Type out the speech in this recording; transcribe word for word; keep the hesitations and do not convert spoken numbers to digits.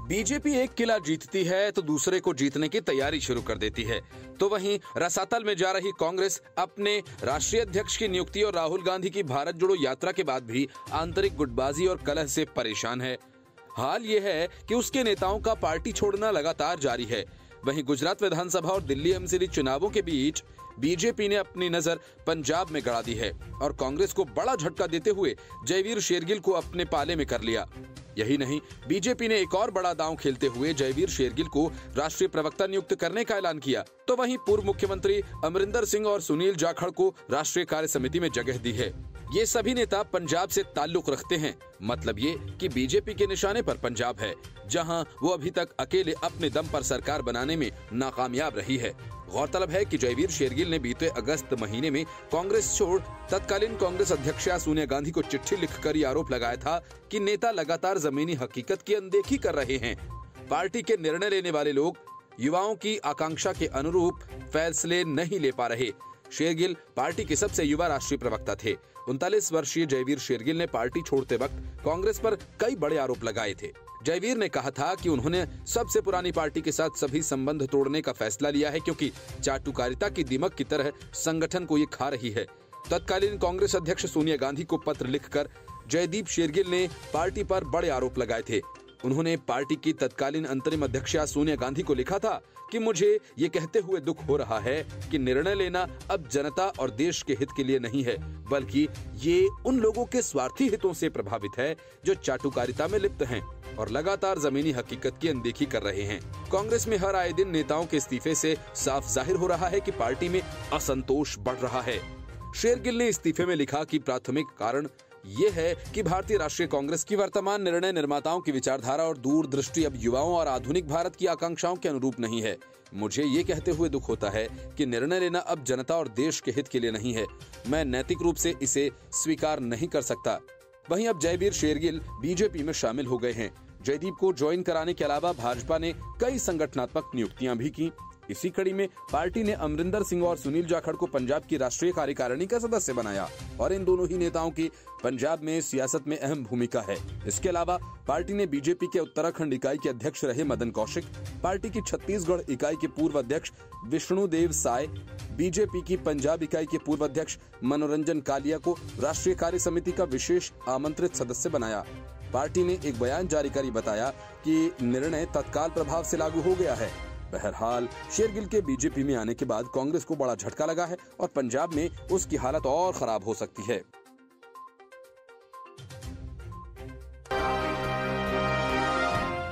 BJP एक किला जीतती है तो दूसरे को जीतने की तैयारी शुरू कर देती है, तो वहीं रसातल में जा रही कांग्रेस अपने राष्ट्रीय अध्यक्ष की नियुक्ति और राहुल गांधी की भारत जोड़ो यात्रा के बाद भी आंतरिक गुटबाजी और कलह से परेशान है। हाल ये है कि उसके नेताओं का पार्टी छोड़ना लगातार जारी है। वहीं गुजरात विधानसभा और दिल्ली एमसीडी चुनावों के बीच बीजेपी ने अपनी नजर पंजाब में गड़ा दी है और कांग्रेस को बड़ा झटका देते हुए जयवीर शेरगिल को अपने पाले में कर लिया। यही नहीं, बीजेपी ने एक और बड़ा दांव खेलते हुए जयवीर शेरगिल को राष्ट्रीय प्रवक्ता नियुक्त करने का ऐलान किया, तो वहीं पूर्व मुख्यमंत्री अमरिंदर सिंह और सुनील जाखड़ को राष्ट्रीय कार्य समिति में जगह दी है। ये सभी नेता पंजाब से ताल्लुक रखते हैं, मतलब ये कि बीजेपी के निशाने पर पंजाब है, जहां वो अभी तक अकेले अपने दम पर सरकार बनाने में नाकामयाब रही है। गौरतलब है कि जयवीर शेरगिल ने बीते अगस्त महीने में कांग्रेस छोड़ तत्कालीन कांग्रेस अध्यक्ष सोनिया गांधी को चिट्ठी लिखकर ये आरोप लगाया था कि नेता लगातार जमीनी हकीकत की अनदेखी कर रहे हैं। पार्टी के निर्णय लेने वाले लोग युवाओं की आकांक्षा के अनुरूप फैसले नहीं ले पा रहे। शेरगिल पार्टी के सबसे युवा राष्ट्रीय प्रवक्ता थे। उनतालीस वर्षीय जयवीर शेरगिल ने पार्टी छोड़ते वक्त कांग्रेस पर कई बड़े आरोप लगाए थे। जयवीर ने कहा था कि उन्होंने सबसे पुरानी पार्टी के साथ सभी संबंध तोड़ने का फैसला लिया है, क्योंकि चाटुकारिता की दीमक की तरह संगठन को ये खा रही है। तत्कालीन कांग्रेस अध्यक्ष सोनिया गांधी को पत्र लिखकर जयदीप शेरगिल ने पार्टी पर बड़े आरोप लगाए थे। उन्होंने पार्टी की तत्कालीन अंतरिम अध्यक्ष सोनिया गांधी को लिखा था कि मुझे ये कहते हुए दुख हो रहा है कि निर्णय लेना अब जनता और देश के हित के लिए नहीं है, बल्कि ये उन लोगों के स्वार्थी हितों से प्रभावित है जो चाटुकारिता में लिप्त हैं और लगातार जमीनी हकीकत की अनदेखी कर रहे हैं। कांग्रेस में हर आए दिन नेताओं के इस्तीफे से साफ जाहिर हो रहा है कि पार्टी में असंतोष बढ़ रहा है। शेरगिल ने इस्तीफे में लिखा कि प्राथमिक कारण ये है कि भारतीय राष्ट्रीय कांग्रेस की वर्तमान निर्णय निर्माताओं की विचारधारा और दूरदृष्टि अब युवाओं और आधुनिक भारत की आकांक्षाओं के अनुरूप नहीं है। मुझे ये कहते हुए दुख होता है कि निर्णय लेना अब जनता और देश के हित के लिए नहीं है। मैं नैतिक रूप से इसे स्वीकार नहीं कर सकता। वहीं अब जयवीर शेरगिल बीजेपी में शामिल हो गए हैं। जयदीप को ज्वाइन कराने के अलावा भाजपा ने कई संगठनात्मक नियुक्तियां भी की। इसी कड़ी में पार्टी ने अमरिंदर सिंह और सुनील जाखड़ को पंजाब की राष्ट्रीय कार्यकारिणी का सदस्य बनाया और इन दोनों ही नेताओं की पंजाब में सियासत में अहम भूमिका है। इसके अलावा पार्टी ने बीजेपी के उत्तराखंड इकाई के अध्यक्ष रहे मदन कौशिक, पार्टी की छत्तीसगढ़ इकाई के पूर्व अध्यक्ष विष्णुदेव साय, बीजेपी की पंजाब इकाई के पूर्व अध्यक्ष मनोरंजन कालिया को राष्ट्रीय कार्य समिति का विशेष आमंत्रित सदस्य बनाया। पार्टी ने एक बयान जारी कर बताया कि निर्णय तत्काल प्रभाव से लागू हो गया है। बहरहाल शेरगिल के बीजेपी में आने के बाद कांग्रेस को बड़ा झटका लगा है और पंजाब में उसकी हालत और खराब हो सकती है।